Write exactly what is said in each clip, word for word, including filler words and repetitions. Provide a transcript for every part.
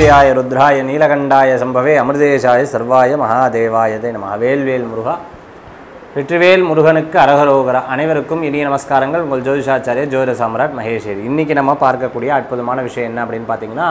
கார்த்திகேயாய ருத்ராய நீலகண்டாய சம்பவே அமிர்தேசாய சர்வாய மகாதேவாயதே நம. வேல்வேல் முருகா, வெற்றிவேல் முருகனுக்கு அரகரோகரா. அனைவருக்கும் இனிய நமஸ்காரங்கள். உங்கள் ஜோதிஷாச்சாரிய ஜோதிட சாம்ராட் மகேஸ்வரி. இன்றைக்கி நம்ம பார்க்கக்கூடிய அற்புதமான விஷயம் என்ன அப்படின்னு பார்த்தீங்கன்னா,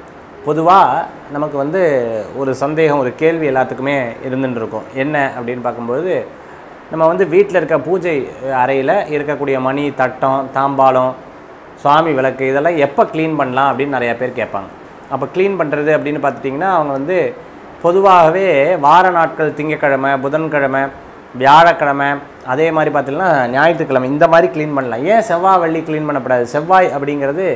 பொதுவாக நமக்கு வந்து ஒரு சந்தேகம், ஒரு கேள்வி எல்லாத்துக்குமே இருந்துட்டு இருக்கும். என்ன அப்படின்னு பார்க்கும்பொழுது, நம்ம வந்து வீட்டில் இருக்க பூஜை அறையில் இருக்கக்கூடிய மணி, தட்டம், தாம்பாளம், சுவாமி விளக்கு இதெல்லாம் எப்போ க்ளீன் பண்ணலாம் அப்படின்னு நிறையா பேர் கேட்பாங்க. அப்போ க்ளீன் பண்ணுறது அப்படின்னு பார்த்துட்டிங்கன்னா, அவங்க வந்து பொதுவாகவே வார நாட்கள் திங்கக்கிழமை, புதன்கிழமை, வியாழக்கிழமை, அதே மாதிரி பார்த்திங்கன்னா ஞாயிற்றுக்கிழமை இந்த மாதிரி க்ளீன் பண்ணலாம். ஏன் செவ்வாய் வெள்ளி க்ளீன் பண்ணக்கூடாது? செவ்வாய் அப்படிங்கிறது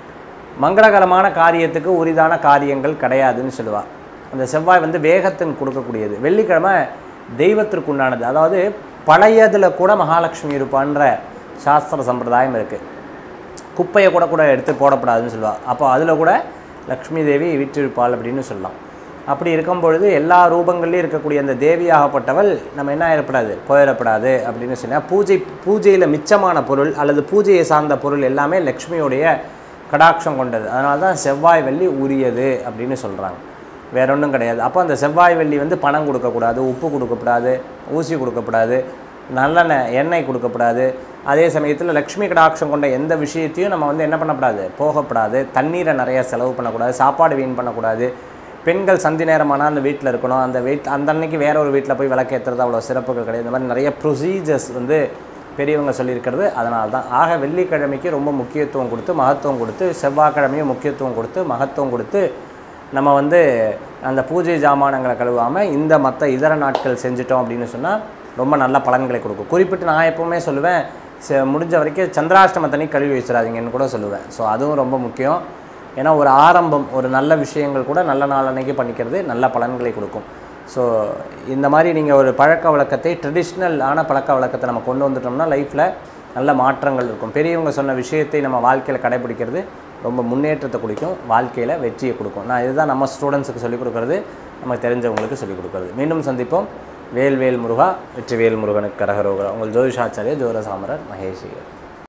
மங்களகரமான காரியத்துக்கு உரிதான காரியங்கள் கிடையாதுன்னு சொல்லுவாள். அந்த செவ்வாய் வந்து வேகத்தின் கொடுக்கக்கூடியது. வெள்ளிக்கிழமை தெய்வத்திற்கு உண்டானது. அதாவது பழையதில் கூட மகாலட்சுமி இருப்பான்ற சாஸ்திர சம்பிரதாயம் இருக்குது. குப்பையை கூட கூட எடுத்து போடக்கூடாதுன்னு சொல்லுவாள். அப்போ அதில் கூட லக்ஷ்மி தேவி வீற்றிருப்பாள் அப்படின்னு சொல்லலாம். அப்படி இருக்கும் பொழுது எல்லா ரூபங்கள்லேயும் இருக்கக்கூடிய அந்த தேவியாகப்பட்டவள் நம்ம என்ன ஆயிடப்படாது, போயிடப்படாது அப்படின்னு சொன்னால், பூஜை பூஜையில் மிச்சமான பொருள் அல்லது பூஜையை சார்ந்த பொருள் எல்லாமே லக்ஷ்மியோடைய கடாட்சம் கொண்டது. அதனால தான் செவ்வாய் வெள்ளி உரியது அப்படின்னு சொல்கிறாங்க. வேற ஒன்றும் கிடையாது. அப்போ அந்த செவ்வாய் வெள்ளி வந்து பணம் கொடுக்கக்கூடாது, உப்பு கொடுக்கக்கூடாது, ஊசி கொடுக்கக்கூடாது, நல்லெண்ணெய் எண்ணெய் கொடுக்கக்கூடாது. அதே சமயத்தில் லக்ஷ்மி கடாட்சம் கொண்ட எந்த விஷயத்தையும் நம்ம வந்து என்ன பண்ணக்கூடாது, போகக்கூடாது. தண்ணீரை நிறையா செலவு பண்ணக்கூடாது, சாப்பாடு வீண் பண்ணக்கூடாது. பெண்கள் சந்தி நேரமானால் அந்த வீட்டில் இருக்கணும். அந்த வீட் அந்த அன்னைக்கு வேற ஒரு வீட்டில் போய் விளக்கேற்றுறது அவ்வளோ சிறப்புகள் கிடையாது. இந்த மாதிரி நிறைய ப்ரொசீஜர்ஸ் வந்து பெரியவங்க சொல்லியிருக்கிறது. அதனால தான் ஆக வெள்ளிக்கிழமைக்கு ரொம்ப முக்கியத்துவம் கொடுத்து மகத்துவம் கொடுத்து, செவ்வாய்க்கிழமையும் முக்கியத்துவம் கொடுத்து மகத்துவம் கொடுத்து நம்ம வந்து அந்த பூஜை ஜாமானங்களை கழுவாமல் இந்த மற்ற இதர நாட்கள் செஞ்சிட்டோம் அப்படின்னு சொன்னால் ரொம்ப நல்ல பலன்களை கொடுக்கும். குறிப்பிட்டு நான் எப்போவுமே சொல்லுவேன், முடிஞ்ச வரைக்கும் சந்திராஷ்டமத்தனி கழுவி வச்சிடாதீங்கன்னு கூட சொல்லுவேன். ஸோ அதுவும் ரொம்ப முக்கியம். ஏன்னா ஒரு ஆரம்பம், ஒரு நல்ல விஷயங்கள் கூட நல்ல நாள் அன்னைக்கு பண்ணிக்கிறது நல்ல பலன்களை கொடுக்கும். ஸோ இந்த மாதிரி நீங்கள் ஒரு பழக்க வழக்கத்தை, ட்ரெடிஷ்னலான பழக்க வழக்கத்தை நம்ம கொண்டு வந்துட்டோம்னா லைஃப்பில் நல்ல மாற்றங்கள் இருக்கும். பெரியவங்க சொன்ன விஷயத்தை நம்ம வாழ்க்கையில் கடைபிடிக்கிறது ரொம்ப முன்னேற்றத்தை கொடுக்கும், வாழ்க்கையில் வெற்றியை கொடுக்கும். நான் இதுதான் நம்ம ஸ்டூடெண்ட்ஸுக்கு சொல்லிக் கொடுக்குறது, நமக்கு தெரிஞ்சவங்களுக்கு சொல்லிக் கொடுக்குறது. மீண்டும் சந்திப்போம். வேல்வேல் முருகா, வெற்றிவேல் முருகனுக்கு கரகரோகரா. உங்கள் ஜோதிஷாச்சாரிய ஜோதிட சாம்ராட் மகேஸ்வரி.